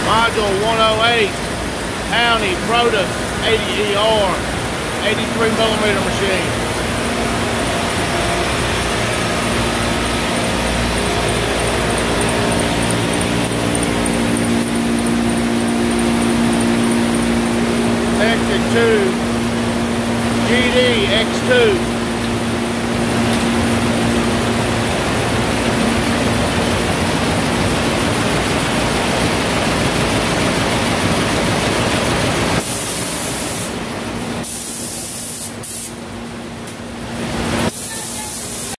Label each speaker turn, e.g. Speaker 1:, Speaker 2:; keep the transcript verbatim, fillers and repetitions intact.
Speaker 1: Module one oh eight, Powney Protus eighty E R, eighty-three millimeter machine. Section two, G D X two.